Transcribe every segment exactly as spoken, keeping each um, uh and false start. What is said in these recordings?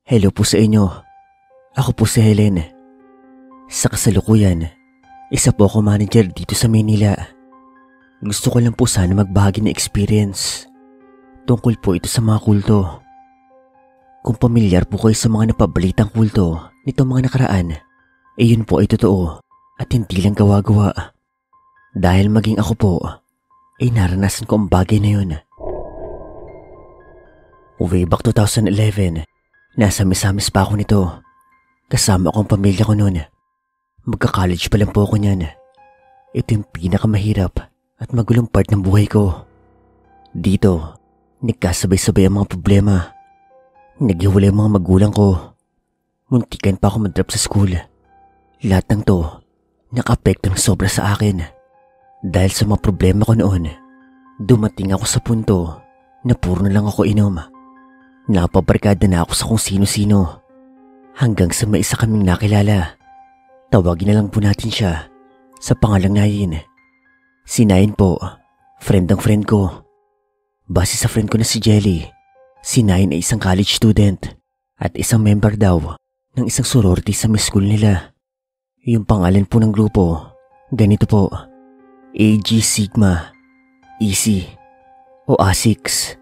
Hello po sa inyo. Ako po si Helen. Sa kasalukuyan, isa po ako manager dito sa Manila. Gusto ko lang po sana magbahagi ng experience. Tungkol po ito sa mga kulto. Kung pamilyar po kayo sa mga napabalitang kulto nitong mga nakaraan, eh yun po ay totoo at hindi lang gawa-gawa. Dahil maging ako po, ay naranasan ko ang bagay na yun. Way back twenty eleven, nasa Misamis pa ako nito. Kasama ko ang pamilya ko noon. Magka-college pa lang po ako niyan. Ito yung pinakamahirap at magulong part ng buhay ko. Dito, nagkasabay-sabay ang mga problema. Naghiwalay ang mga magulang ko. Muntikan pa ako mag-drop sa school. Lahat ng to, naka-apekto ng sobra sa akin. Dahil sa mga problema ko noon, dumating ako sa punto na puro na lang ako inom. Napabarkada na ako sa kung sino-sino. Hanggang sa may isa kaming nakilala. Tawagin na lang po natin siya sa pangalang Nayin. Si Nayin po, friend ang friend ko. Base sa friend ko na si Jelly, si Nayin ay isang college student at isang member daw ng isang sorority sa miss school nila. Yung pangalan po ng grupo, ganito po, A G Sigma, E C o A six.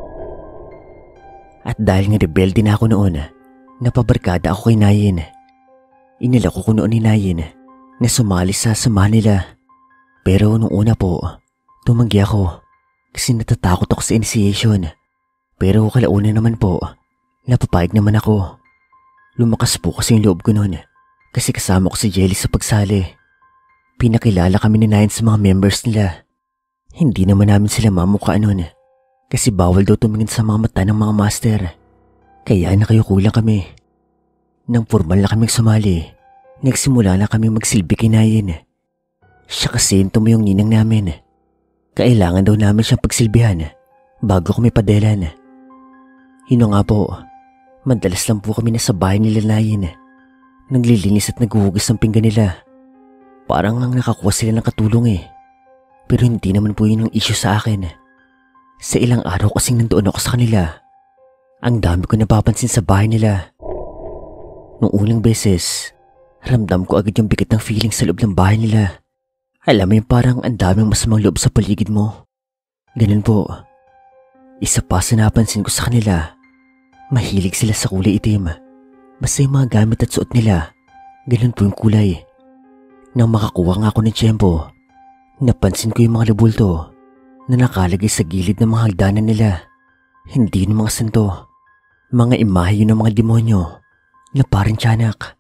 At dahil nga rebelde na ako noon, napabarkada ako kay Nayin. Inilako ko noon ni Nayin na sumali sa samahan nila. Pero nung una po, tumanggi ako kasi natatakot ako sa initiation. Pero kalaunan naman po, napapayag naman ako. Lumakas po kasi yung loob ko noon kasi kasama ko si Jelly sa pagsali. Pinakilala kami ni Nayin sa mga members nila. Hindi naman namin sila mamukha noon kasi bawal daw tumingin sa mga mata ng mga master. Kaya nakayukulang kami. Nang formal na kaming sumali, nagsimula na kami magsilbi kay Nayin. Siya kasi yung tumayong ninang namin. Kailangan daw namin siyang pagsilbihan bago kami padelan. Yun nga po, madalas lang po kami nasa bahay nila Nayin. Naglilinis at naghuhugas ng pinggan nila. Parang ang nakakuha sila ng katulong eh. Pero hindi naman po yun ang issue sa akin. Sa ilang araw kasing nandoon ako sa kanila, ang dami ko napapansin sa bahay nila. Noong unang beses, ramdam ko agad yung bigat ng feeling sa loob ng bahay nila. Alam mo yung parang ang daming masamang loob sa paligid mo. Ganun po. Isa pa sa napansin ko sa kanila, mahilig sila sa kulay itim. Basta yung mga gamit at suot nila, ganun po yung kulay. Nang makakuha nga ako ng tiyempo, napansin ko yung mga labulto na nakalagay sa gilid ng mga hagdanan nila. Hindi yung mga santo, mga imahe yun ng mga demonyo na parang tiyanak.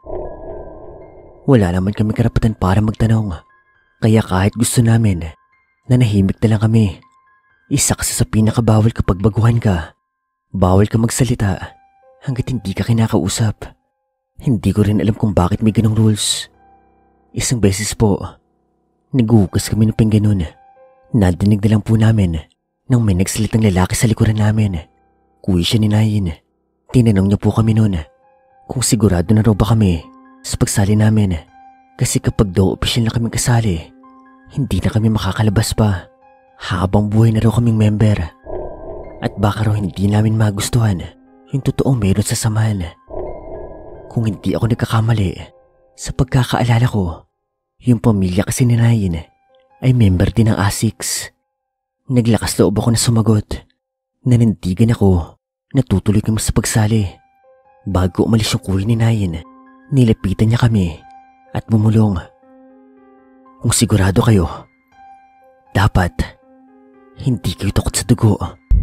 Wala naman kami karapatan para magtanong, kaya kahit gusto namin, nanahimik na lang kami. Isa kasi sa pinakabawal kapag baguhan ka, bawal ka magsalita hanggat hindi ka kinakausap. Hindi ko rin alam kung bakit may ganong rules. Isang beses po, naghuhugas kami ng pinggan. Nadinig na lang po namin nang may nagsalitang lalaki sa likuran namin. Kuwi siya ni Nayin. Tinanong niya po kami noon kung sigurado na raw ba kami sa pagsali namin. Kasi kapag daw opisyal na kaming kasali, hindi na kami makakalabas pa. Habang buhay na raw kaming member. At baka raw hindi namin magustuhan yung totoong meron sa samahan. Kung hindi ako nagkakamali, sa pagkakaalala ko, yung pamilya kasi ni Nayin ay member din ng A six. Naglakas loob ako na sumagot. Nanindigan ako na tutuloy kami sa pagsali. Bago umalis yung kuya ni Nayin, nilapitan niya kami at bumulong. Kung sigurado kayo, dapat hindi kayo takot sa dugo.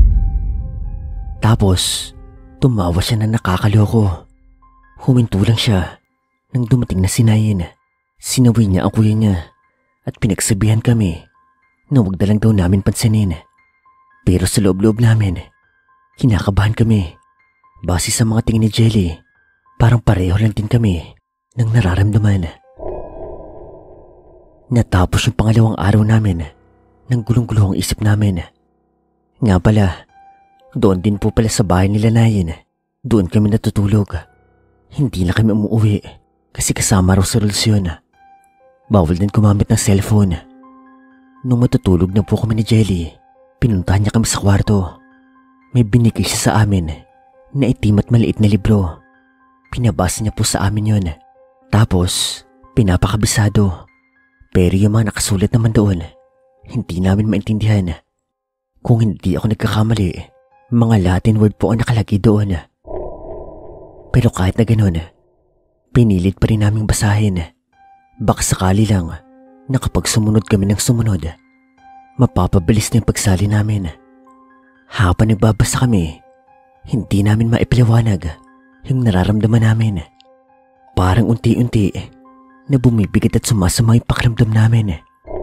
Tapos, tumawa siya na nakakaloko. Huminto lang siya nang dumating na si Nayin. Sinawi niya ang kuya niya at pinagsabihan kami na wag na lang daw namin pansinin. Pero sa loob-loob namin, kinakabahan kami. Base sa mga tingin ni Jelly, parang pareho lang din kami ng nararamdaman. Natapos yung pangalawang araw namin nang gulong-gulo ang isip namin. Nga pala, doon din po pala sa bahay nila Nayin. Doon kami natutulog. Hindi na kami umuwi kasi kasama raw sa rules yun. Bawal din kumamit ng cellphone. Nung matutulog na po kami ni Jelly, pinuntahan niya kami sa kwarto. May binigay siya sa amin na itim at maliit na libro Pinabasa niya po sa amin yun. Tapos, pinapakabisado. Pero yung mga nakasulat naman doon, hindi namin maintindihan. Kung hindi ako nagkakamali, mga Latin word po ang nakalagay doon. Pero kahit na ganun, pinilit pa rin naming basahin. Baka sakali lang na kapag sumunod kami ng sumunod, mapapabilis na yung pagsali namin. Habang nagbabasa kami, hindi namin maipaliwanag yung nararamdaman namin. Parang unti-unti na bumibigat at sumasama yung pakiramdam namin.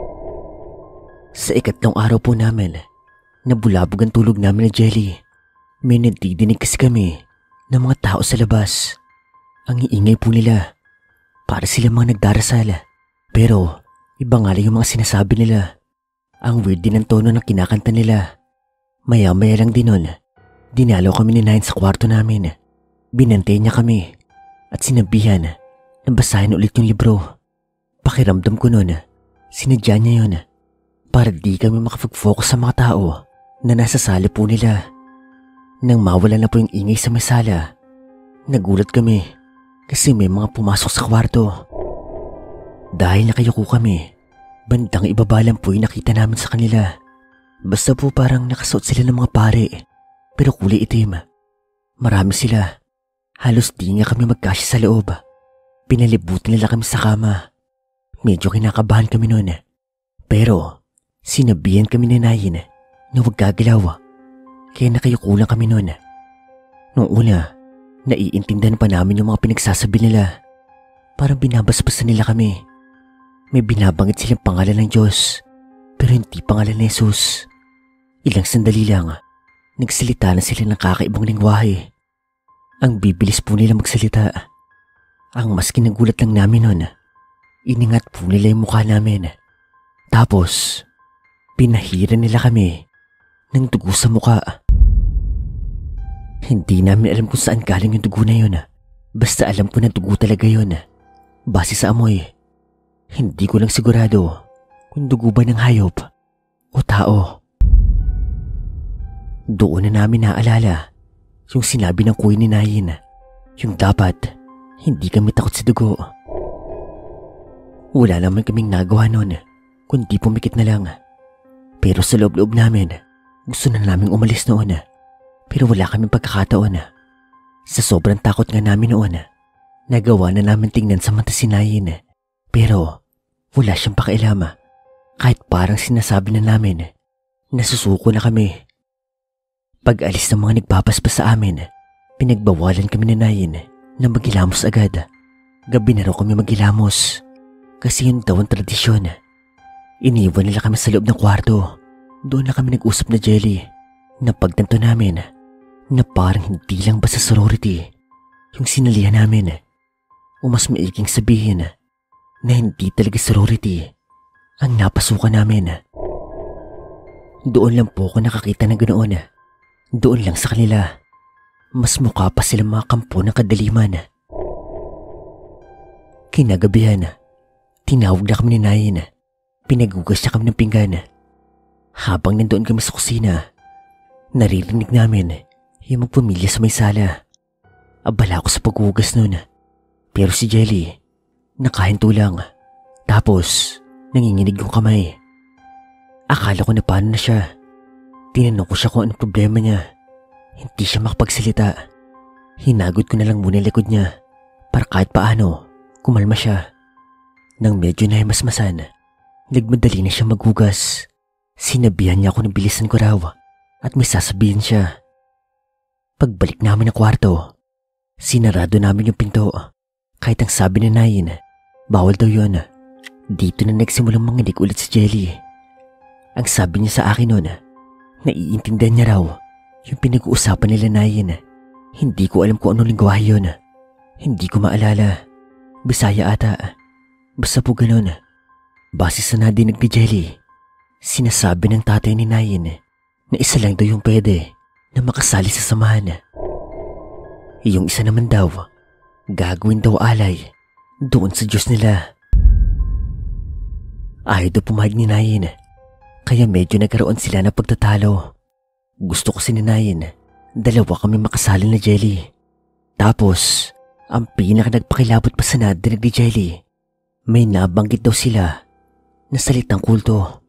Sa ikatlong araw po namin, nabulabog ang tulog namin ni Jelly. May nadidinig kasi kami ng mga tao sa labas. Ang iingay po nila, para sila mga nagdarasal. Pero iba nga lang yung mga sinasabi nila. Ang weird din ang tono ng kinakanta nila. Maya-maya lang din nun, dinalaw kami ni Nine sa kwarto namin. Binantay niya kami at sinabihan na basahin ulit yung libro. Pakiramdam ko nun, sinadya niya yun para di kami makapag-focus sa mga tao na nasa sala po nila. Nang mawala na po yung ingay sa may sala, nagulat kami kasi may mga pumasok sa kwarto. Dahil nakayuko kami, bandang ibaba lang po yung nakita namin sa kanila. Basta po parang nakasuot sila ng mga pare, pero kulay itim. Marami sila. Halos di nga kami magkasya sa loob. Pinalibutan nila kami sa kama. Medyo kinakabahan kami noon. Pero sinabihan kami ni Nayin na huwag gagalaw. Kaya nakayuko lang kami noon. Noong una, naiintindihan pa namin yung mga pinagsasabi nila. Parang binabasbasan nila kami. May binabanggit silang pangalan ng Diyos, pero hindi pangalan ni Jesus. Ilang sandali lang, nagsalita na sila ng kakaibang lengguwahe. Ang bibilis po nila magsalita. Ang mas kinagulat lang namin nun, iningat po nila yung mukha namin. Tapos, pinahira nila kami ng dugo sa mukha. Hindi namin alam kung saan galing yung dugo na yun. Basta alam ko na dugo talaga yun. Base sa amoy, hindi ko lang sigurado kung dugo ba ng hayop o tao. Doon na namin naalala yung sinabi ng kuya ni Nayin, yung dapat hindi kami takot sa dugo. Wala naman kaming nagawa nun, kundi pumikit na lang. Pero sa loob-loob namin, gusto na naming umalis noon. Pero wala kaming pagkakataon. Sa sobrang takot nga namin noon, nagawa na namin tingnan sa mata si Nayin. Pero wala siyang pakialam. Kahit parang sinasabi na namin, nasusuko na kami. Pag alis ng mga nagbabasbas sa amin, pinagbawalan kami ni Nayin na maghilamos agad. Gabi na raw kami maghilamos kasi yun daw ang tradisyon. Iniwan nila kami sa loob ng kwarto. Doon na kami nag-usap na Jelly. Napagtanto namin na parang hindi lang basta sorority yung sinalihan namin, o mas maiking sabihin na hindi talaga sorority ang napasukan namin. Doon lang po ako nakakita ng ganoon. Doon lang sa kanila. Mas mukha pa sila mga kampo ng kadaliman. Kinagabihan, tinawag na kami ni Nayin. Pinagugas niya kami ng pinggan. Habang nandoon kami sa kusina, naririnig namin yung magpamilya sa may sala. Abala ako sa paghugas nun. Pero si Jelly, nakahinto lang. Tapos, nanginginig yung kamay. Akala ko na paano na siya. Tinanong ko siya kung anong problema niya. Hindi siya makapagsalita. Hinagod ko na lang muna yung likod niya para kahit paano, kumalma siya. Nang medyo nahimasmasan, nagmadali na siya maghugas. Sinabihan niya ako na bilisan ko raw at may sasabihin siya. Pagbalik namin ng kwarto, sinarado namin yung pinto. Kahit ang sabi ni Nayin, bawal daw yun. Dito na nagsimulang manginig ulit si Jelly. Ang sabi niya sa akin noon, naiintindihan niya raw yung pinag-uusapan nila Nayin. Hindi ko alam kung anong lingwahe yun. Hindi ko maalala. Bisaya ata. Basta po ganun. Base sa nadinig ni Jelly, sinasabi ng tatay ni Nayin na isa lang daw yung pwede na makasali sa samahan. Yung isa naman daw, gagawin daw alay doon sa Diyos nila. Ayaw daw pumayag ni Nayin, kaya medyo nagkaroon sila ng pagtatalo. Gusto ko si Nayin, dalawa kami makasali na Jelly. Tapos, Ang pinaka nagpakilabot pa sa nadinig ni Jelly, may nabanggit daw sila na salitang kulto.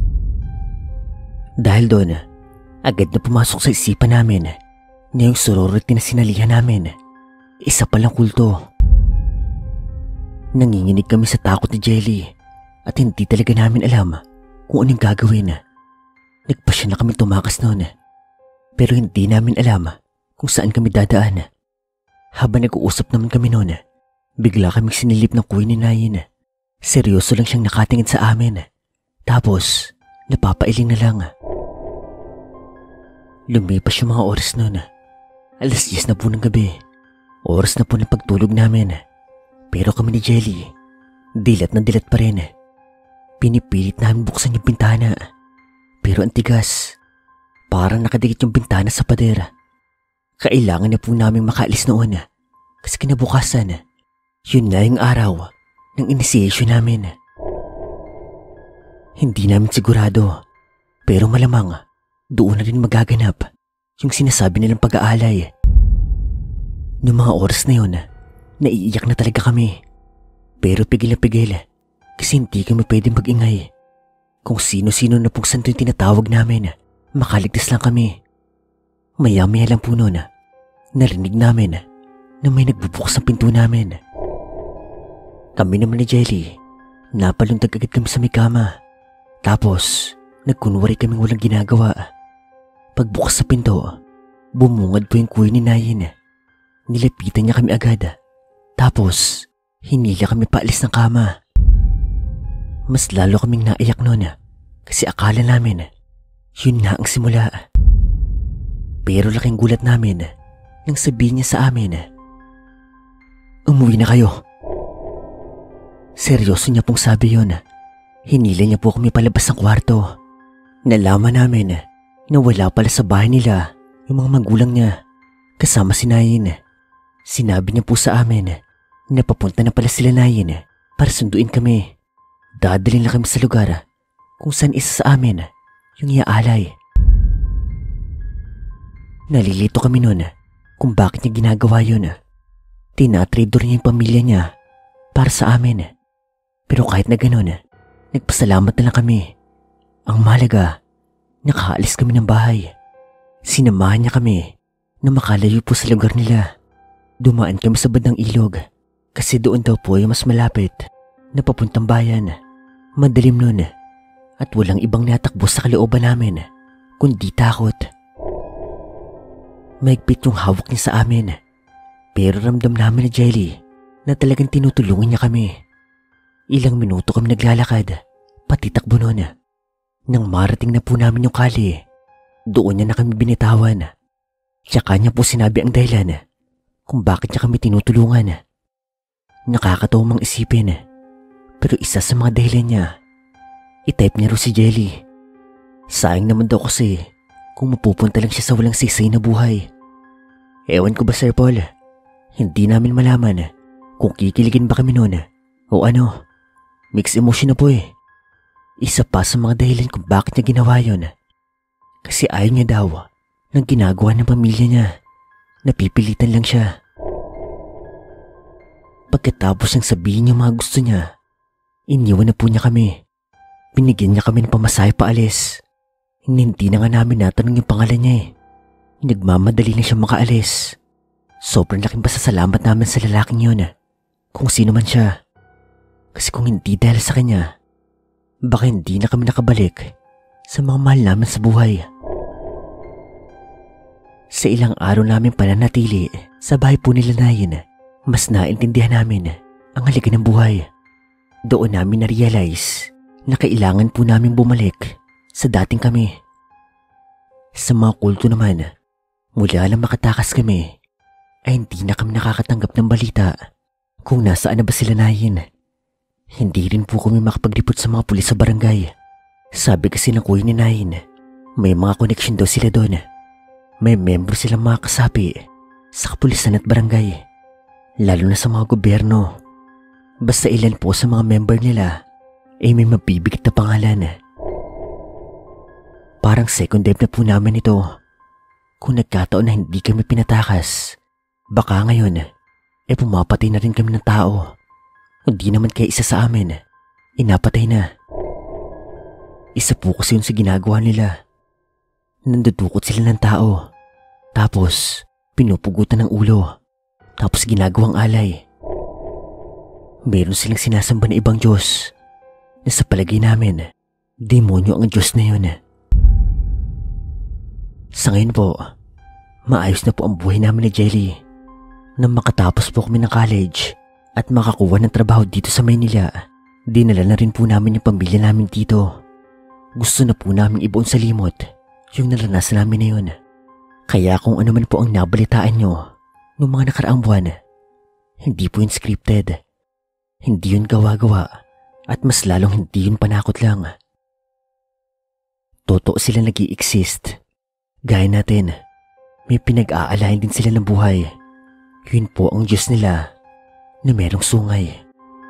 Dahil doon, agad na pumasok sa isipan namin na yung sorority na sinalihan namin, isa palang kulto. Nanginginig kami sa takot ni Jelly at hindi talaga namin alam kung anong gagawin. Nagpasya na kami tumakas noon, pero hindi namin alam kung saan kami dadaan. Habang nag-uusap naman kami noon, bigla kaming sinilip ng kuya ni Nayin. Seryoso lang siyang nakatingin sa amin. Tapos, napapailing na lang. Lumipas yung mga oras noon. Alas diyes na po ng gabi. Oras na po ng pagtulog namin. Pero kami ni Jelly, dilat na dilat pa rin. Pinipilit namin buksan yung bintana. Pero ang tigas. Parang nakadikit yung bintana sa pader. Kailangan na po namin makaalis noon kasi kinabukasan, yun na yung araw ng initiation namin. Hindi namin sigurado, pero malamang doon na rin magaganap yung sinasabi nilang pag-aalay. Noong mga oras na yun, naiiyak na talaga kami. Pero pigil na pigil kasi hindi kami pwedeng mag-ingay. Kung sino-sino na pong santo yung tinatawag namin, makaligtas lang kami. Maya-maya lang po noon, narinig namin na may nagbubukas ng pinto namin. Kami naman ni Jelly, napalundag agad kami sa may kama. Tapos, nagkunwari kaming walang ginagawa. Pagbukas sa pinto, bumungad po yung kuya ni Nayin. Nilapitan niya kami agad. Tapos, hinila kami paalis ng kama. Mas lalo kaming naiyak noon kasi akala namin yun na ang simula. Pero laking gulat namin nang sabihin niya sa amin, umuwi na kayo. Seryoso niya pong sabi yun. Hinila niya po kami palabas ng kwarto. Nalaman namin na wala pala sa bahay nila yung mga magulang niya kasama si Nayin. Sinabi niya po sa amin na papunta na pala sila Nayin para sunduin kami. Dadalhin na kami sa lugar kung saan isa sa amin yung iaalay. Nalilito kami noon kung bakit niya ginagawa yun. Tinatraitor niya yung pamilya niya para sa amin. Pero kahit na ganun, nagpasalamat na lang kami. Ang mahalaga, nakaalis kami ng bahay. Sinamahan niya kami na makalayo po sa lugar nila. Dumaan kami sa bandang ilog kasi doon daw po yung mas malapit na papuntang bayan. Madilim noon at walang ibang natakbo sa kalooban namin kundi takot. Maigpit yung hawak niya sa amin, pero ramdam namin na Jelly na talagang tinutulungan niya kami. Ilang minuto kami naglalakad, pati takbo noon. Nang marating na po namin yung kali, doon niya na kami binitawan. Tsaka niya po sinabi ang dahilan kung bakit niya kami tinutulungan. Nakakatawang isipin, pero isa sa mga dahilan niya, i-type niya ro si Jelly. Sayang naman daw kasi kung mapupunta lang siya sa walang sisay na buhay. Ewan ko ba Sir Paul, hindi namin malaman kung kikiligin ba kami noon o ano. Mixed emotion na po eh. Isa pa sa mga dahilan kung bakit niya ginawa yun. Kasi ayaw niya daw ng ginagawa ng pamilya niya. Napipilitan lang siya. Pagkatapos niyang sabihin yung mga gusto niya, iniwan na po niya kami. Binigyan niya kami ng pamasahe paalis. Hindi na nga namin natanong yung pangalan niya eh. Nagmamadali na siya makaalis. Sobrang laking pasasalamat namin sa lalaking yun, kung sino man siya. Kasi kung hindi dahil sa kanya, baka hindi na kami nakabalik sa mga mahal namin sa buhay. Sa ilang araw namin pananatili sa bahay po nila Nayin, mas naintindihan namin ang halaga ng buhay. Doon namin na-realize na kailangan po namin bumalik sa dating kami. Sa mga kulto naman, mula lang makatakas kami, ay hindi na kami nakakatanggap ng balita kung nasaan na ba sila Nayin. Hindi rin po kami makapagreport sa mga pulis sa barangay. Sabi kasi ng kuya ni Nayin, may mga connection daw sila doon. May membro silang mga kasapi sa kapulisan at barangay, lalo na sa mga gobyerno. Basta ilan po sa mga member nila ay may mabibigat na pangalan. Parang second dive na po namin ito. Kung nagkataon na hindi kami pinatakas, baka ngayon, eh pumapatay na rin kami ng tao. Hindi naman kaya isa sa amin, inapatay na. Isa po kasi yun sa ginagawa nila. Nandudukot sila ng tao. Tapos, pinupugutan ng ulo. Tapos ginagawang alay. Meron silang sinasamba na ibang Diyos. Na sa palagay namin, demonyo ang Diyos na yun. Sa ngayon po, maayos na po ang buhay namin ni Jelly. Nang makatapos po kami ng college at makakuha ng trabaho dito sa Maynila, dinala na rin po namin yung pamilya namin dito. Gusto na po namin ibuon sa limot yung naranasan namin na yun. Kaya kung ano man po ang nabalitaan nyo noong mga nakaraang buwan, hindi po yun scripted. Hindi yun gawa-gawa at mas lalong hindi yun panakot lang. Totoo sila nag-i-exist. Gaya natin, may pinag-aalain din sila ng buhay. Yun po ang Diyos nila na merong sungay.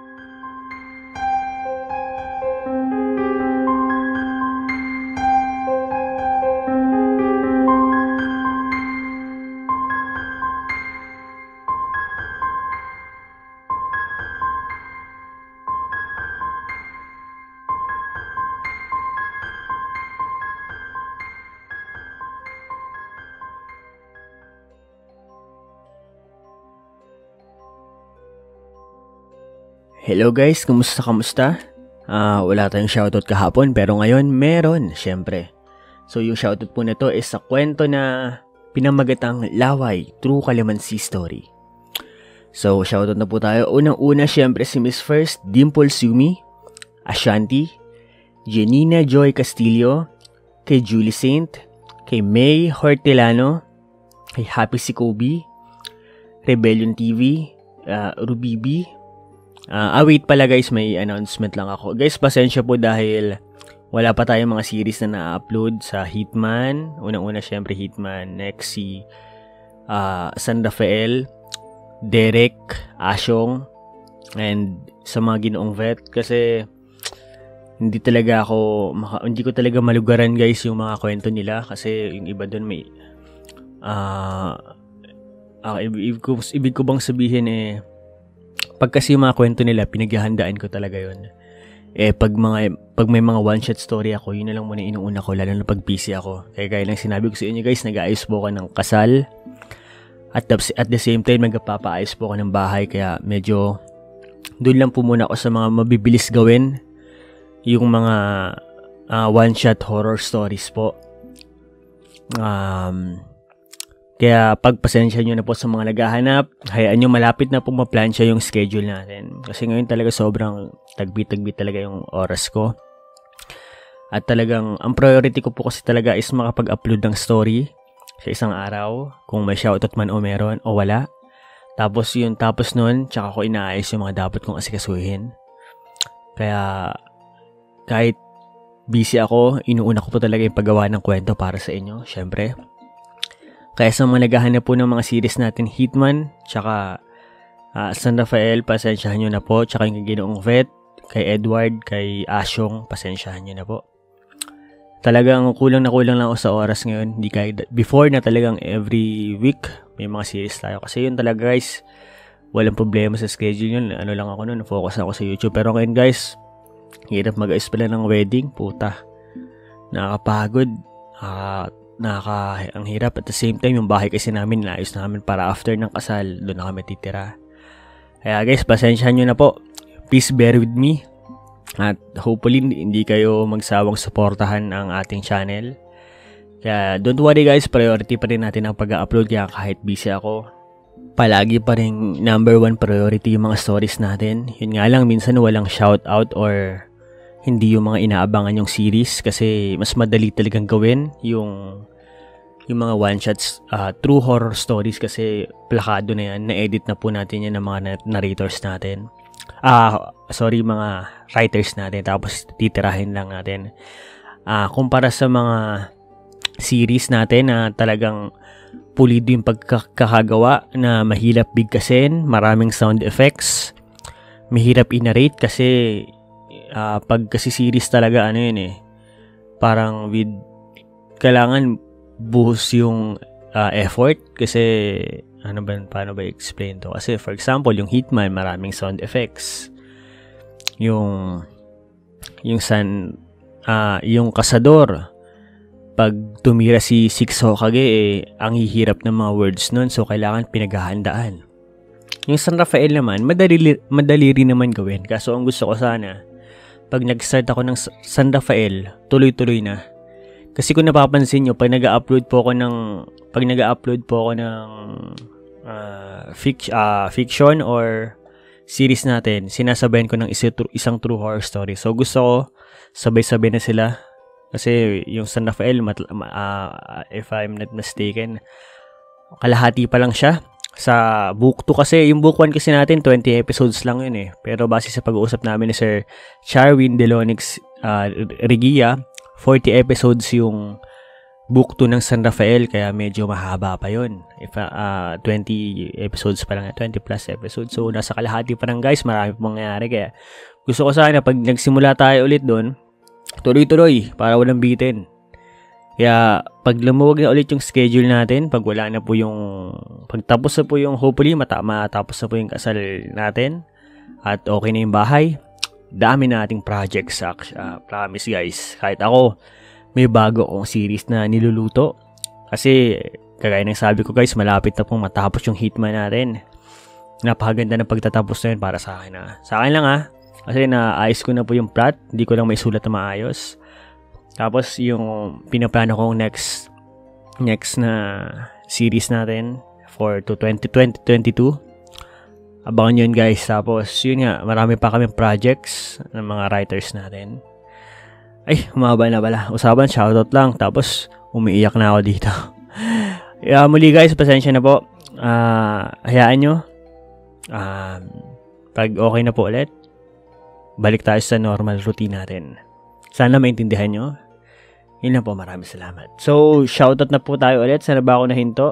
Hello guys, kumusta kamusta? Ah, uh, wala tayong shoutout kahapon pero ngayon meron, syempre. So yung shoutout po nito is sa kwento na pinamagatang Laway, True Calamansi Story. So shoutout na po tayo. Unang-una syempre si Miss First Dimple Sumi, Ashanti, Janina Joy Castillo, kay Julie Saint, kay May Hortelano, kay Happy si Kobe, Rebellion T V, uh, Ruby B. Uh, ah wait pala guys, may announcement lang ako. Guys, pasensya po dahil wala pa tayong mga series na na-upload sa Hitman. Unang-una syempre Hitman, next si uh, San Rafael, Derek, Asyong, and sa mga ginoong vet. Kasi hindi talaga ako, maka, hindi ko talaga malugaran guys yung mga kwento nila. Kasi yung iba doon may uh, uh, ibig, ko, ibig ko bang sabihin eh, pag kasi yung mga kwento nila, pinaghahandaan ko talaga yun. Eh, pag, mga, pag may mga one-shot story ako, yun na lang muna inuuna ko, lalo na pag busy ako. Kaya gaya lang sinabi ko sa inyo guys, nag-aayos po ako ng kasal. At at the same time, nagpapaayos po ako ng bahay. Kaya medyo, doon lang po muna ako sa mga mabibilis gawin. Yung mga uh, one-shot horror stories po. Um... Kaya pagpasensya nyo na po sa mga naghahanap, hayaan nyo malapit na po maplansya yung schedule natin. Kasi ngayon talaga sobrang tagbi-tagbi talaga yung oras ko. At talagang, ang priority ko po kasi talaga is makapag-upload ng story sa isang araw. Kung may shoutout man o meron o wala. Tapos yun, tapos nun, tsaka ko inaayos yung mga dapat kong asikasuhin. Kaya, kahit busy ako, inuuna ko po talaga yung paggawa ng kwento para sa inyo, syempre. Kaya sa mga naghahanap po ng mga series natin, Hitman, tsaka uh, San Rafael, pasensyahan nyo na po. Tsaka yung Ginoong Vet, kay Edward, kay Asyong, pasensyahan nyo na po. Talagang kulang na kulang lang ako sa oras ngayon. Hindi kaya, before na talagang every week, may mga series tayo. Kasi yun talaga guys, walang problema sa schedule yun. Ano lang ako nun, focus ako sa YouTube. Pero ngayon guys, hirap mag-ayos pala ng wedding, puta. Nakakapagod. Ah... Uh, nakaka ang hirap. At the same time, yung bahay kasi namin naayos namin para after ng kasal doon na kami titira. Kaya guys, pasensyahan nyo na po, please bear with me, at hopefully hindi kayo magsawang suportahan ang ating channel. Kaya don't worry guys, priority pa rin natin ang pag-upload. Kaya kahit busy ako, palagi pa rin number one priority yung mga stories natin. Yun nga lang, minsan walang shoutout or hindi yung mga inaabangan yung series kasi mas madali talagang gawin yung yung mga one-shots, uh, true horror stories kasi plakado na yan, na-edit na po natin yan ng mga narrators natin. Ah, uh, sorry, mga writers natin, tapos titirahin lang natin. Ah, uh, kumpara sa mga series natin na talagang pulido yung pagkakagawa, na mahirap bigkasin, maraming sound effects, mahirap i-narrate kasi Uh, pag kasi series talaga ano yun eh, parang with kailangan buhos yung uh, effort kasi ano ba, paano ba i-explain to? Kasi for example, yung Hitman, maraming sound effects. Yung, yung san, ah, uh, yung Kasador, pag tumira si Six Hokage, eh, ang hihirap ng mga words nun, so kailangan pinaghahandaan. Yung San Rafael naman, madali, madali rin naman gawin. Kaso ang gusto ko sana, pag nag-start ako ng San Rafael, tuloy-tuloy na. Kasi kung napapansin nyo, pag nag-upload po ako ng, pag nag-upload po ako ng uh, fic, uh, fiction or series natin, sinasabayan ko ng isa, isang true horror story. So gusto ko, sabay-sabay na sila. Kasi yung San Rafael, uh, if I'm not mistaken, kalahati pa lang siya. Sa book two kasi, yung book one kasi natin, twenty episodes lang yun eh. Pero base sa pag-uusap namin ni Sir Charwin Delonix uh, Regia, forty episodes yung book two ng San Rafael, kaya medyo mahaba pa yun. If, uh, twenty episodes pa lang, twenty plus episodes. So, nasa kalahati pa lang guys, marami pa mangyayari. Kaya gusto ko sana, pag nagsimula tayo ulit doon, tuloy-tuloy, para walang bitin. Kaya, pag lumuwag na ulit yung schedule natin, pag wala na po yung, pagtapos na po yung, hopefully, mata matapos na po yung kasal natin, at okay na yung bahay, dami nating projects, uh, promise guys. Kahit ako, may bago akong series na niluluto. Kasi, kagaya ng sabi ko guys, malapit na pong matapos yung Hitman natin. Napakaganda ng pagtatapos na yun para sa akin. Ha. Sa akin lang ha, kasi naayos ko na po yung plot, hindi ko lang may sulat na maayos. Tapos yung pinaplano kong next next na series natin for to twenty twenty-two. Abangan yun guys. Tapos yun nga, marami pa kami projects ng mga writers natin. Ay, humaba na pala. Usapan, shoutout lang. Tapos umiiyak na ako dito. uh, muli guys, pasensya na po. Uh, hayaan nyo. Uh, pag okay na po ulit, balik tayo sa normal routine natin. Sana maintindihan nyo. Yun lang po, maraming salamat. So, shoutout na po tayo ulit. Sana ba ako nahinto?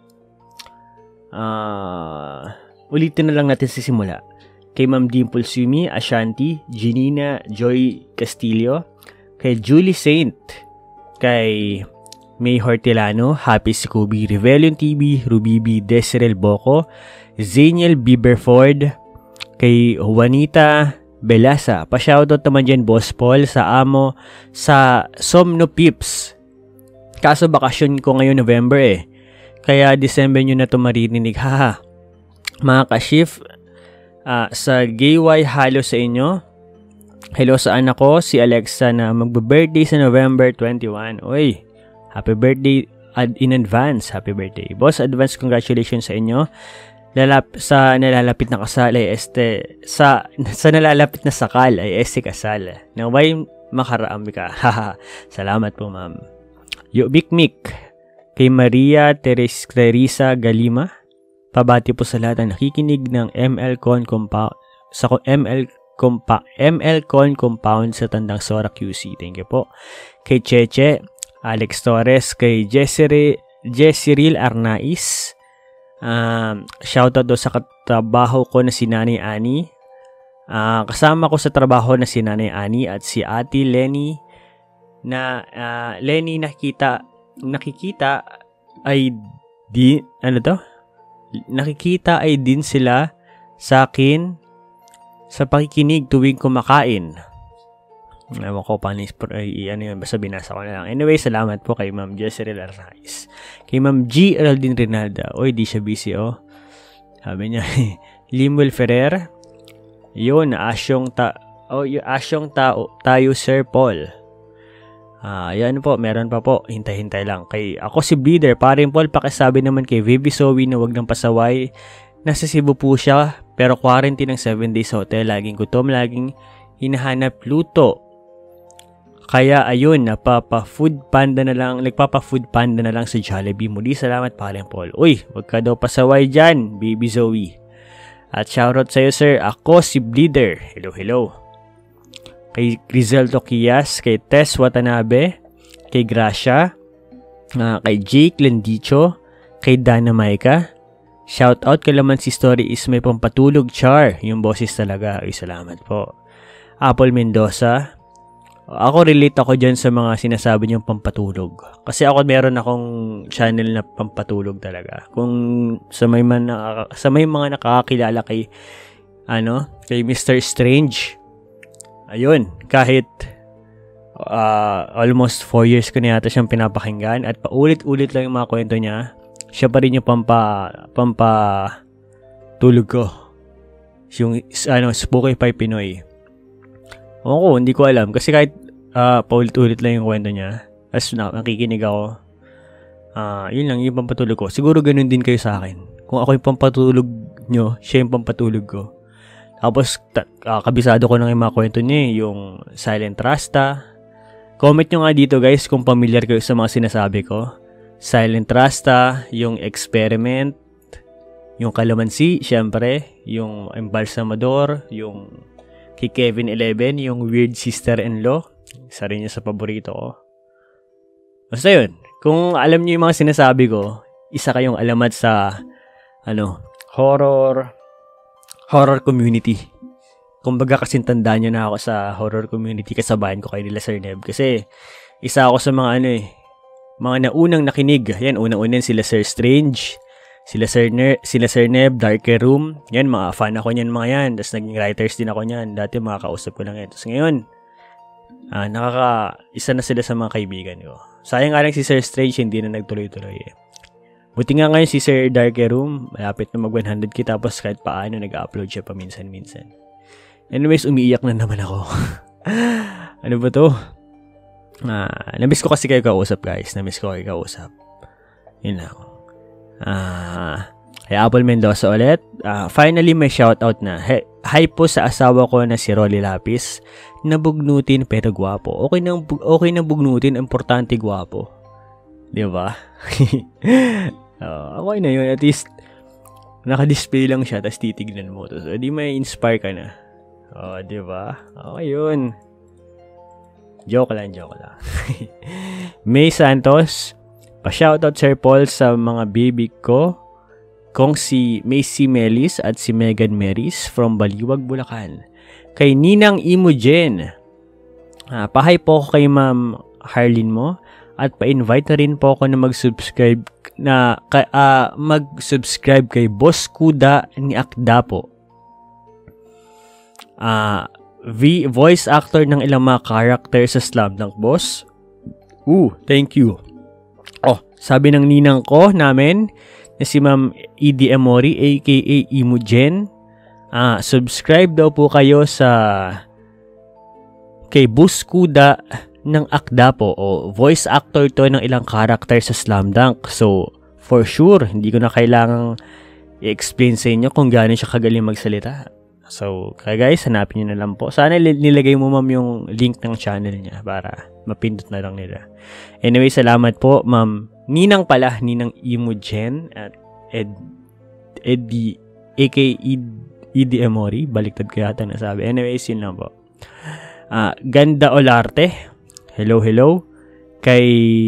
Uh, ulitin na lang natin sa simula. Kay Ma'am Dimple Sumi, Ashanti, Janina Joy Castillo, kay Julie Saint, kay May Hortelano, Happy Scooby, Rebellion T V, Rubibi Desirel Boco, Zaniel Bieberford, kay Juanita Belasa, pa-shoutout naman dyan Boss Paul, sa amo, sa Somno Pips. Kaso bakasyon ko ngayon November eh. Kaya December nyo na ito maririnig. Haha. Mga ka-shift, uh, sa Gayway halo sa inyo. Hello sa anak ko, si Alexa na magbe-birthday sa November twenty-one. Uy, happy birthday in advance. Happy birthday. Boss, advance congratulations sa inyo. Lalap sa nalalapit na kasal ay este sa sa nalalapit na sakal ay este kasal. Naway makaraami ka. Salamat po, ma'am. Yo Big Mick, kay Maria Teres Teresa Galima. Pabati po sa lahat ng nakikinig ng M L Con Compound sa M L Compa M L Con Compound sa Tandang Sora Q C. Thank you po. Kay Cheche, Alex Torres, kay Jessere Jessiril Arnaiz. Um, shoutout do sa katrabaho ko na si Nanay Ani. Uh, kasama ko sa trabaho na si Nanay Ani at si Ate Lenny na uh, Lenny nakikita nakikita ay di ano to? Nakikita ay din sila sa akin sa pakikinig tuwing kumakain. Ewan ko paano ay ano yun, basta binasa ko na lang. Anyway, salamat po kay Ma'am Jessere Larrais. Kay Ma'am G. Geraldine Rinalda. Oy, di siya busy, oh. Sabi niya, Limuel Ferrer. Yun, asyong ta... Oh, yung asyong tao, tayo, Sir Paul. Ah, yan po, meron pa po. Hintay-hintay lang. Kay ako si Bleeder. Paring Paul, pakisabi naman kay Vivi Zoe na wag ng pasaway. Nasa Cebu po siya, pero quarantine ng seven days hotel. Laging gutom, laging hinahanap luto. Kaya ayun, napapa-food panda na lang, nagpapa-food panda na lang sa Jollibee. Muli salamat, Paring Paul. Uy, wag ka daw pasaway dyan, Baby Zoe. At shoutout sa'yo, sir. Ako si Bleeder. Hello, hello. Kay Grizeldo Kias, kay Tess Watanabe, kay Gracia, uh, kay Jake Lendicho, kay Dana Maika. Shoutout kay Laman si Story is may pampatulog, Char. Yung boses talaga. Ay, salamat po. Apple Mendoza, Ako relate ako dyan sa mga sinasabi niyong pampatulog. Kasi ako meron akong channel na pampatulog talaga. Kung sa may, man, sa may mga nakakakilala kay, ano, kay mister Strange, ayun, kahit uh, almost four years ko na yata siyang pinapakinggan at paulit-ulit lang yung mga kwento niya, siya pa rin yung pampa, pampa tulog ko. Yung, ano, Spooky Pie Pinoy. Oo, hindi ko alam. Kasi kahit uh, paulit-ulit lang yung kwento niya, as na, nakikinig ako, uh, yun lang yung pampatulog ko. Siguro ganun din kayo sa akin. Kung ako yung pampatulog nyo, siya yung pampatulog ko. Tapos, ta- uh, kabisado ko ng yung mga kwento niya, yung Silent Rasta. Comment nyo nga dito guys kung familiar kayo sa mga sinasabi ko. Silent Rasta, yung Experiment, yung Kalamansi, syempre, yung Embalsamador, yung kay Kevin eleven, yung Weird Sister-in-Law. Isa rin niya sa paborito ko. Basta yun. Kung alam niyo yung mga sinasabi ko, isa kayong alamat sa ano, horror horror community. Kumbaga kasing tandaan niyo na ako sa horror community, kasabayan ko kay nila Sir Neb. Kasi isa ako sa mga ano eh, mga naunang nakinig. Yan, unang-unan sila Sir Strange, Sila Sir, Ner- sila Sir Neb, Darker Room. Yan, mga fan ako niyan mga yan. Tapos naging writers din ako niyan. Dati mga kausap ko lang yan. Tapos ngayon, ah, nakaka, isa na sila sa mga kaibigan ko. Sayang nga lang si Sir Strange, hindi na nagtuloy-tuloy eh. Buti nga ngayon si Sir Darker Room, malapit na mag one hundred k. Tapos kahit paano, nag-upload siya paminsan-minsan. Anyways, umiiyak na naman ako. Ano ba to? Ah, namiss ko kasi kayo kausap guys. Namiss ko kayo kausap. Yun lang. Ah, kay Apple Mendoza ulit. Ah, finally may shoutout na. Hey, hi po sa asawa ko na si Rolly Lapis. Nabugnutin pero gwapo. Okay nang okay na bugnutin, importante gwapo. 'Di ba? uh, okay na 'yun, at least naka-display lang siya tapos titignan mo to. So, di may inspire ka na. Oh, 'di ba? Okay 'yun. Joke lang, joke lang. May Santos, pa-shoutout Sir Paul sa mga baby ko, kong si Macy Melis at si Megan Meris from Baliwag, Bulacan. Kay Ninang Imogen, ah, pahay po ako kay Ma'am Harlin mo at pa-invite na rin po ako na mag-subscribe na uh, mag-subscribe kay Boss Kuda ni Akda po. Ah, uh, V voice actor ng ilang mga character sa Slam Dunk Boss. Ooh, thank you. Oh, sabi ng ninang ko namin na si Ma'am Edie Amori aka Imogen, ah, subscribe daw po kayo sa kay Boss Kuda ng Akda po, o voice actor to ng ilang character sa Slam Dunk. So, for sure, hindi ko na kailangang i-explain sa inyo kung gaano siya kagaling magsalita. So, kaya guys, hanapin nyo na lang po. Sana nilagay mo ma'am yung link ng channel niya para mapindot na lang nila. Anyway, salamat po ma'am Ninang pala, Ninang Imogen at Ed Eddie aka Edie Amori. Baliktad ko yata nasabi. Anyways, yun lang po. Uh, Ganda Olarte, hello hello. Kay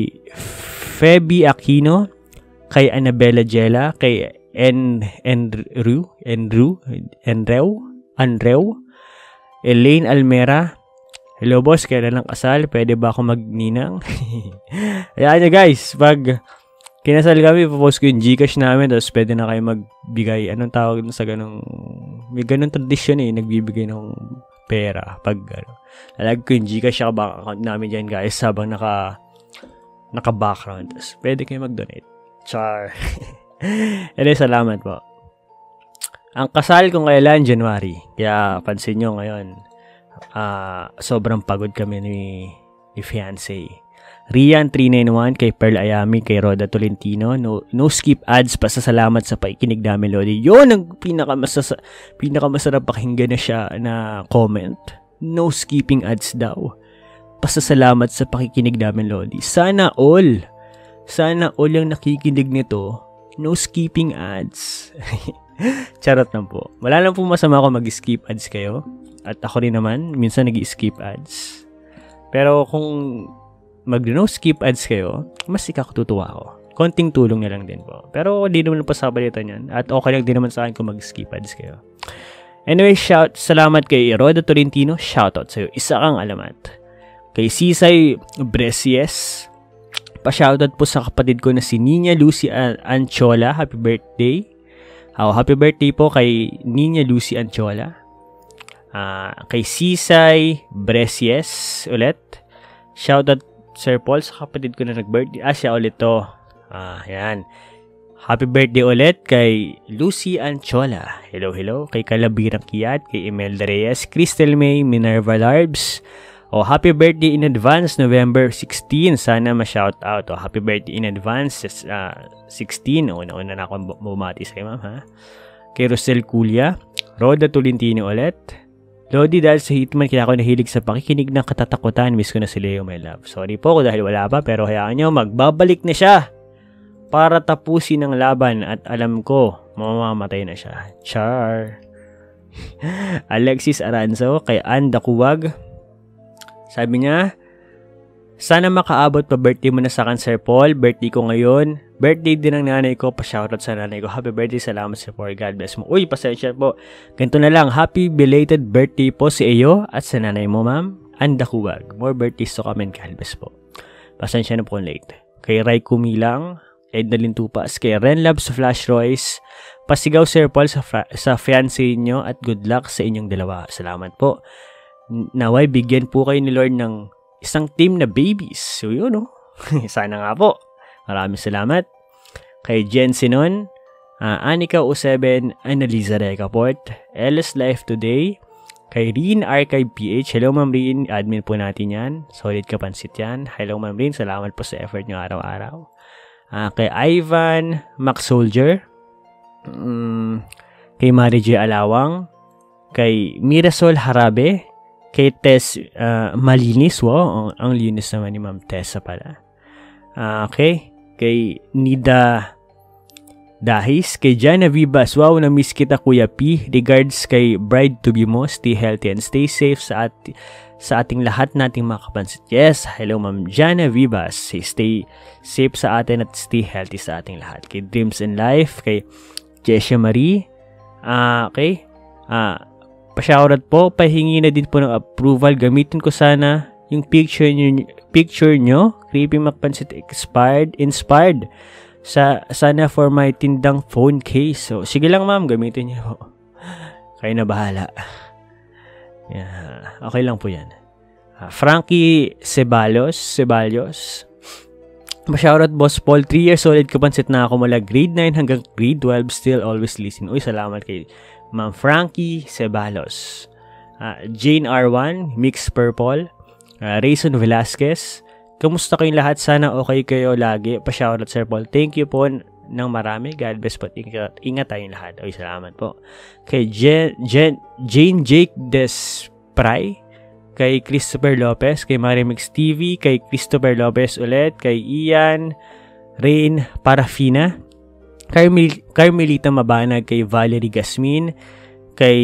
Feby Aquino, kay Annabella Jella, kay En Enru Enru Enrew Anrew Elaine Almera. Hello boss, kailan lang kasal? Pwede ba ako magninang? Ayan nyo guys, pag kinasal kami, ipopost ko yung Gcash namin, tapos pwede na kayo magbigay. Anong tawag sa ganong, may ganong tradisyon eh, nagbibigay ng pera. Pag ano, lalagay ko yung Gcash sa bank account namin dyan guys, habang naka naka background. Tapos pwede kayo mag-donate. Char. Ede, salamat po. Ang kasal ko kailan, January. Kaya pansin nyo ngayon, uh, sobrang pagod kami ni, ni fiancé. Rian three nine one, kay Pearl Ayami, kay Roda Tolentino. No, no skip ads, pasasalamat sa paikinig namin, Lodi. Yun ang pinakamasasa, pinakamasarap pakinggan na siya na comment. No skipping ads daw. Pasasalamat sa pakikinig namin, Lodi. Sana all, sana all yung nakikinig nito, no skipping ads. Charot lang po. Wala lang po masama kung mag-skip ads kayo. At ako rin naman, minsan nag-skip ads. Pero kung mag-no skip ads kayo, mas ikakatutuwa ako. Konting tulong na lang din po. Pero di naman po sa balitan yan. At okay lang din naman sa akin kung mag-skip ads kayo. Anyway, shout, salamat kay Roda Tolentino. Shoutout sa'yo. Isa kang alamat. Kay Sisay Bresies. Pa-shoutout po sa kapatid ko na si Nina Lucy An Anchola. Happy birthday. Oh, happy birthday po kay Nina Lucy Anchola. Uh, kay Sisay Bresies ulit. Shoutout Sir Paul sa kapatid ko na nag-birthday. Ah, siya ulit to. Ah, yan. Happy birthday ulit kay Lucy Anchola. Hello, hello. Kay Kalabirang Kiyat, kay Imelda Reyes, Crystal May, Minerva Larbs. Oh, happy birthday in advance, November sixteenth. Sana ma-shout out. Oh, happy birthday in advance, uh, sixteen. Oh, una-una na akong bumati sa'yo, ma'am, ha? Kay Rosel Culia, Roda Tolentino ulit. Lodi, dahil sa Hitman, kaya ako nahilig sa pakikinig ng katatakutan. Miss ko na si Leo, my love. Sorry po kung dahil wala pa, pero hayaan nyo, magbabalik na siya para tapusin ang laban at alam ko, mamamatay na siya. Char. Alexis Aranzo, kay Anda Kuwag. Sabi niya, sana makaabot pa birthday mo na sa akin, Sir Paul. Birthday ko ngayon. Birthday din ng nanay ko. Pa-shoutout sa nanay ko. Happy birthday. Salamat, Sir Paul. God bless mo. Uy, pasensya po. Ganito na lang. Happy belated birthday po sa iyo at sa nanay mo, ma'am. Anda Kuwag. More birthdays to come and God bless po. Pasensya na po late. Kay Ray Kumilang, Edna Lintupas, kay Ren Labs Flash Royce. Pasigaw, Sir Paul, sa, sa fiancé niyo at good luck sa inyong dalawa. Salamat po. Naway, bigyan po kayo ni Lord ng isang team na babies. So, yun, no? Sana nga po. Maraming salamat. Kay Jen Sinon, uh, Anika O seven, Annalisa Recaport, L S Life Today, kay Rin Archive P H. Hello, Ma'am Rin. Admin po natin yan. Solid ka Pancit yan. Hello, Ma'am Rin. Salamat po sa effort nyo araw-araw. Uh, kay Ivan Max Soldier, um, kay Mary J. Alawang, kay Mirasol Harabe, kay Tess uh, Malinis. Wow, ang, ang linis naman ni Ma'am Tessa pala. Uh, okay. Kay Nida Dahis. Kay Jana Vibas. Wow, na-miss kita, Kuya P. Regards kay bride-to-be mo. Stay healthy and stay safe sa, at, sa ating lahat nating mga kapansit. Yes, hello Ma'am Jana Vibas. Stay safe sa atin at stay healthy sa ating lahat. Kay Dreams and Life. Kay Jessia Marie. Uh, okay. Ah... Uh, Pa-shoutout po, pahingi na din po ng approval. Gamitin ko sana yung picture nyo, picture nyo CreepyMc Pancit expired, inspired. Sa, sana for my tindang phone case. So, sige lang ma'am, gamitin nyo. Kayo na bahala. Yeah, okay lang po yan. Uh, Frankie Ceballos, Ceballos. Pa-shoutout Boss Paul, three years solid kapansit na ako mula grade nine hanggang grade twelve, still always listen. Uy, salamat kay Ma'am Frankie Ceballos, uh, Jane R one, Mix Purple, uh, Rayson Velasquez. Kamusta kayong lahat? Sana okay kayo lagi. Pa-shoutout Sir Paul. Thank you po ng marami. God bless po. Ingat, ingat tayong lahat. Oy, salamat po. Kay Jen, Jen, Jane Jake Despray, kay Christopher Lopez, kay Marimix T V, kay Christopher Lopez ulit, kay Ian Rain Parafina, Carmel Carmelita Mabanag, kay Valerie Gasmin, kay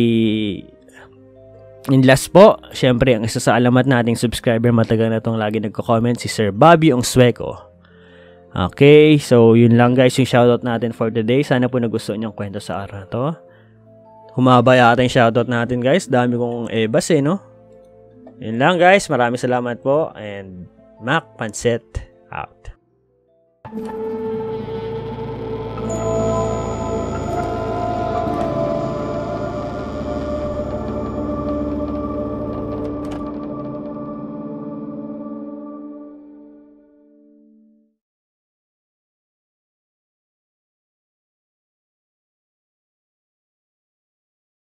in last po, syempre ang isa sa alamat nating subscriber, matagal na tong lagi nagko-comment, si Sir Bobby Ongsueco. Okay, so yun lang guys yung shoutout natin for today. Sana po nagustuhan niyo ang kwento sa araw na to. Humaba yata yung shoutout natin guys, dami kong ebas eh, no? Yun lang guys, maraming salamat po and Mac Pancit out.